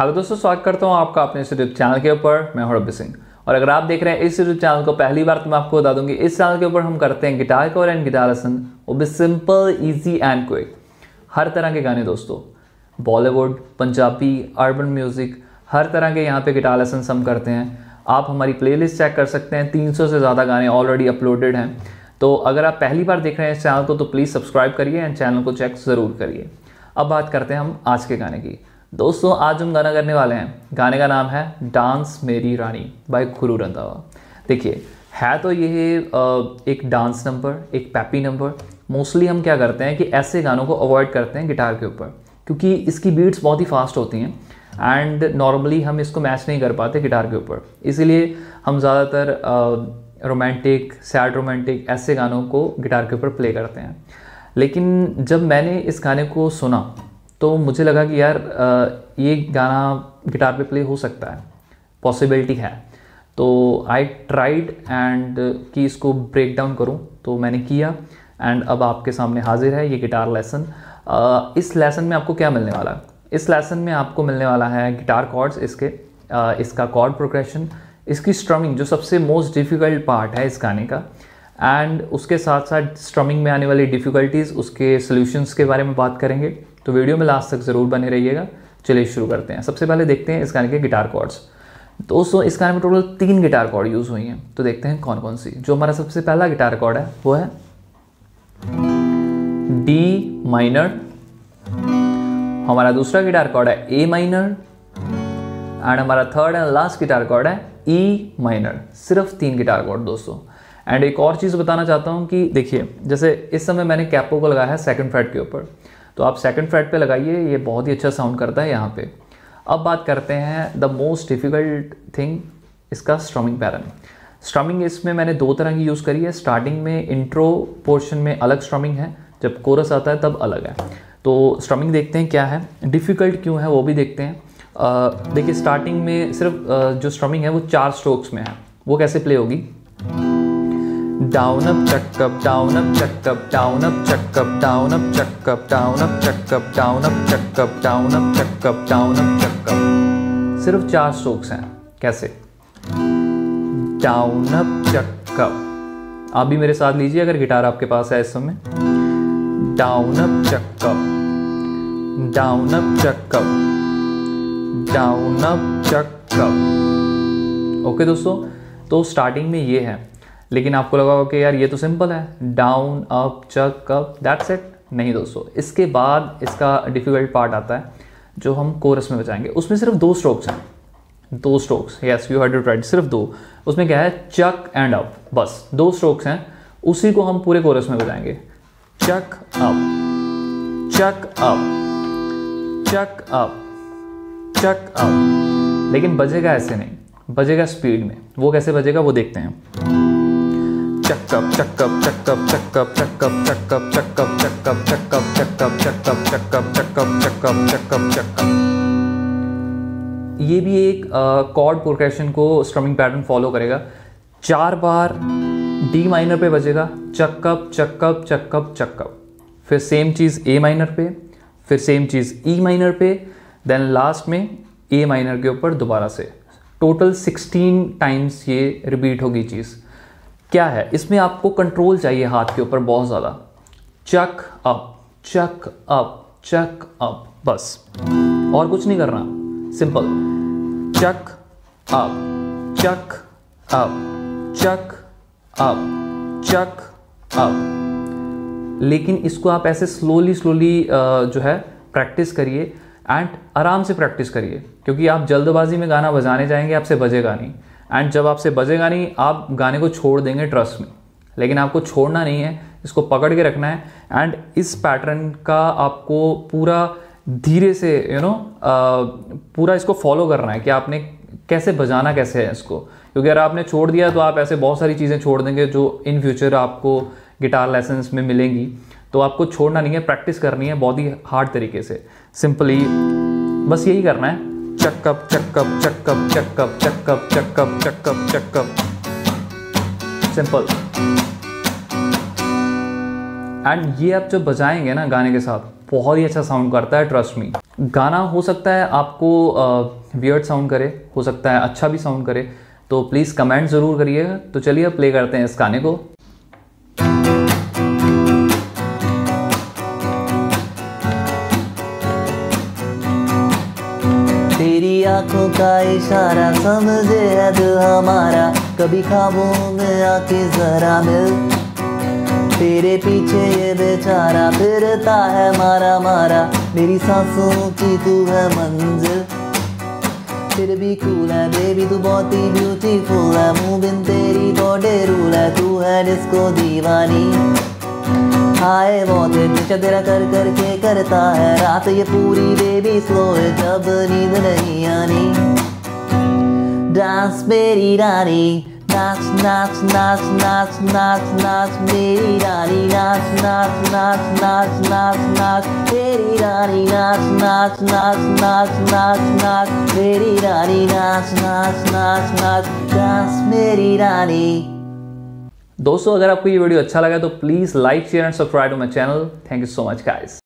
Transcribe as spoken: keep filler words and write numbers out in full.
Hello दोस्तों, स्वागत करता हूँ आपका अपने इस यूट्यूब चैनल के ऊपर। मैं हूं रवि सिंह और अगर आप देख रहे हैं इस यूट्यूब चैनल को पहली बार तो मैं आपको बता दूंगी इस चैनल के ऊपर हम करते हैं guitar cover and guitar lesson, वो भी सिंपल, इजी एंड क्विक। हर तरह के गाने दोस्तों, बॉलीवुड, पंजाबी, अर्बन म्यूजिक, हर तरह के यहाँ पे गिटार लेसन हम करते हैं। आप हमारी प्लेलिस्ट चेक कर सकते हैं, तीन सौ से ज़्यादा गाने ऑलरेडी अपलोडेड हैं। तो अगर आप पहली बार देख रहे हैं इस चैनल को तो प्लीज़ सब्सक्राइब करिए एंड चैनल को चेक ज़रूर करिए। अब बात करते हैं हम आज के गाने की। दोस्तों आज हम गाना करने वाले हैं, गाने का नाम है डांस मेरी रानी बाय गुरु रंधावा। देखिए, है तो ये एक डांस नंबर, एक पैपी नंबर। मोस्टली हम क्या करते हैं कि ऐसे गानों को अवॉइड करते हैं गिटार के ऊपर, क्योंकि इसकी बीट्स बहुत ही फास्ट होती हैं एंड नॉर्मली हम इसको मैच नहीं कर पाते गिटार के ऊपर। इसीलिए हम ज़्यादातर रोमांटिक, सैड रोमांटिक ऐसे गानों को गिटार के ऊपर प्ले करते हैं। लेकिन जब मैंने इस गाने को सुना तो मुझे लगा कि यार ये गाना गिटार पे प्ले हो सकता है, पॉसिबिलिटी है। तो आई ट्राइड एंड कि इसको ब्रेक डाउन करूँ, तो मैंने किया एंड अब आपके सामने हाजिर है ये गिटार लेसन। इस लेसन में आपको क्या मिलने वाला है? इस लेसन में आपको मिलने वाला है गिटार कॉर्ड्स, इसके uh, इसका कॉर्ड प्रोग्रेशन, इसकी स्ट्रमिंग जो सबसे मोस्ट डिफ़िकल्ट पार्ट है इस गाने का, एंड उसके साथ साथ स्ट्रमिंग में आने वाली डिफ़िकल्टीज़, उसके सोल्यूशंस के बारे में बात करेंगे। तो वीडियो में लास्ट तक ज़रूर बने रहिएगा। चलिए शुरू करते हैं। सबसे पहले देखते हैं इस गाने के गिटार कॉर्ड्स। दोस्तों इस गाने में टोटल तीन गिटार कॉर्ड यूज़ हुई हैं, तो देखते हैं कौन कौन सी। जो हमारा सबसे पहला गिटार कॉर्ड है वो है डी माइनर। हमारा दूसरा गिटार कॉर्ड है ए माइनर एंड हमारा third and last guitar chord है ई माइनर। सिर्फ तीन गिटार कॉर्ड दोस्तों। एंड एक और चीज़ बताना चाहता हूँ कि देखिए, जैसे इस समय मैंने कैपो को लगाया है सेकंड फ्रेट के ऊपर, तो आप सेकंड फ्रेट पे लगाइए, ये बहुत ही अच्छा साउंड करता है यहाँ पे। अब बात करते हैं द मोस्ट डिफ़िकल्ट थिंग, इसका स्ट्रमिंग पैटर्न। स्ट्रमिंग इसमें मैंने दो तरह की यूज़ करी है। स्टार्टिंग में इंट्रो पोर्शन में अलग स्ट्रमिंग है, जब कोरस आता है तब अलग है। तो स्ट्रमिंग देखते हैं क्या है, डिफ़िकल्ट क्यों है वो भी देखते हैं। uh, देखिए, स्टार्टिंग में सिर्फ uh, जो स्ट्रमिंग है वो चार स्ट्रोक्स में है। वो कैसे प्ले होगी? Down up, chuck up, down up, chuck up, down up, chuck up, down up, chuck up, down up, chuck up, down up, chuck up, down up, chuck up, down up, chuck up। सिर्फ चार strokes हैं। कैसे? Down up, chuck up। आप भी मेरे साथ लीजिए अगर गिटार आपके पास है इस समय। Down up, chuck up, down up, chuck up, down up, chuck up। Okay दोस्तों, तो स्टार्टिंग में ये है। लेकिन आपको लगा होगा कि यार ये तो सिंपल है, down up chuck up, that's it. नहीं दोस्तों, इसके बाद इसका डिफ़िकल्ट पार्ट आता है जो हम कोरस में बजाएंगे। उसमें सिर्फ दो स्ट्रोक्स हैं, दो strokes. Yes, you heard it right, सिर्फ दो। उसमें क्या है? चक एंड अप, बस दो स्ट्रोक्स हैं। उसी को हम पूरे कोरस में बजाएंगे। Chuck up, chuck up, chuck up, chuck up. लेकिन बजेगा ऐसे नहीं, बजेगा स्पीड में। वो कैसे बजेगा वो देखते हैं। चक्कप चक्कप चक्कप चक्कप चक्कप चक्कप चक्कप चक्कप चक्कप चक्कप चक्कप चक्कप चक्कप चक्कप चक्कप चक्कप। ये भी एक कॉर्ड प्रोग्रेशन को स्ट्रमिंग पैटर्न फॉलो करेगा। चार बार डी माइनर पे बजेगा, चक्कप चक्कप चक्कप चक्कप। फिर सेम चीज़ ए माइनर पे, फिर सेम चीज़ ई माइनर पे, देन लास्ट में ए माइनर के ऊपर दोबारा से। टोटल सिक्सटीन टाइम्स ये रिपीट होगी चीज़। क्या है इसमें? आपको कंट्रोल चाहिए हाथ के ऊपर बहुत ज़्यादा। Chuck up, chuck up, chuck up, बस और कुछ नहीं करना, simple. Chuck up, chuck up, chuck up, chuck up. लेकिन इसको आप ऐसे स्लोली स्लोली जो है प्रैक्टिस करिए एंड आराम से प्रैक्टिस करिए, क्योंकि आप जल्दबाजी में गाना बजाने जाएंगे, आपसे बजेगा नहीं। एंड जब आपसे बजेगा नहीं, आप गाने को छोड़ देंगे, ट्रस्ट में। लेकिन आपको छोड़ना नहीं है, इसको पकड़ के रखना है। एंड इस पैटर्न का आपको पूरा धीरे से यू नो पूरा इसको फॉलो करना है कि आपने कैसे बजाना कैसे है इसको। क्योंकि अगर आपने छोड़ दिया तो आप ऐसे बहुत सारी चीज़ें छोड़ देंगे जो इन फ्यूचर आपको गिटार लेसन्स में मिलेंगी। तो आपको छोड़ना नहीं है, प्रैक्टिस करनी है बहुत ही हार्ड तरीके से। सिंपली बस यही करना है। चक्कप चक्कप चक्कप चक्कप चक्कप चक्कप चक्कप चक्कप, सिंपल। एंड ये आप जब बजाएंगे ना गाने के साथ, बहुत ही अच्छा साउंड करता है, ट्रस्ट मी। गाना हो सकता है आपको वियर्ड साउंड करे, हो सकता है अच्छा भी साउंड करे, तो प्लीज़ कमेंट ज़रूर करिएगा। तो चलिए प्ले करते हैं इस गाने को। तेरी आंखों का इशारा समझे है दिल हमारा, कभी ख्वाबों में आके जरा मिल। तेरे पीछे ये बेचारा फिरता है मारा मारा, मेरी सांसों की तू है मंजिल। फिर भी कूल है बेबी तू बहुत ही ब्यूटीफुल है, मुंह बिन तेरी बॉडी रूल है, तू है डिस्को दीवानी। हाय बहुत नशा तेरा कर कर के करता है रात ये पूरी बेबी स्लो है जब नींद नहीं आनी। डांस मेरी रानी नाच नाच नाच नाच नाच नाच मेरी रानी नाच नाच नाच नाच नाच नाच मेरी रानी नाच नाच नाच नाच नाच नाच मेरी रानी नाच नाच नाच नाच डांस मेरी रानी। दोस्तों अगर आपको ये वीडियो अच्छा लगा तो please like share and subscribe to my channel. Thank you so much guys.